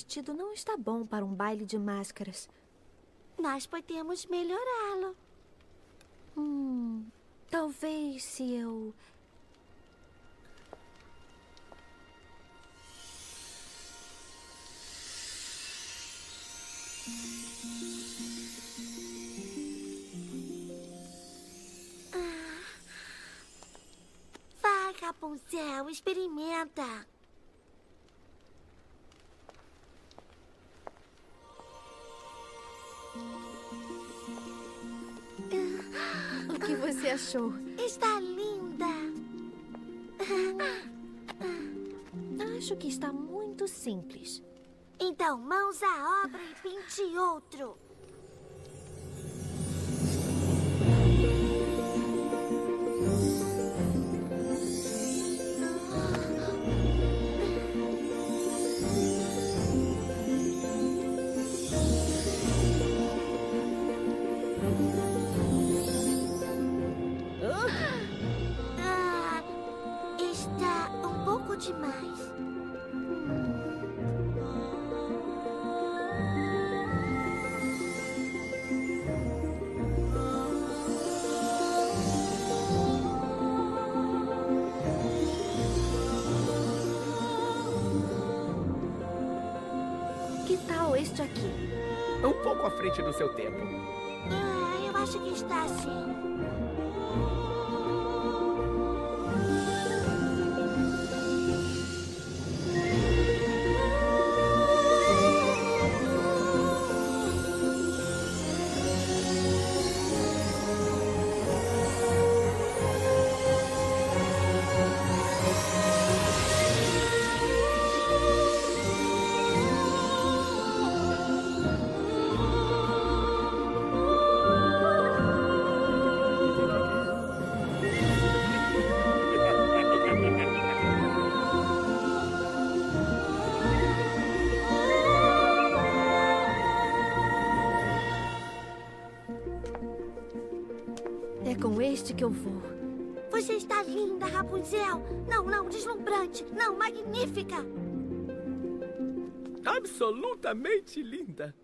vestido não está bom para um baile de máscaras. Nós podemos melhorá-lo. Talvez se eu... Vai, Rapunzel, experimenta. O que você achou? Está linda. Acho que está muito simples. Então, mãos à obra e pinte outro. Está um pouco demais. Que tal este aqui? Um pouco à frente do seu tempo. Eu acho que está assim. É com este que eu vou. Você está linda, Rapunzel. Não, deslumbrante. Não, magnífica. Absolutamente linda.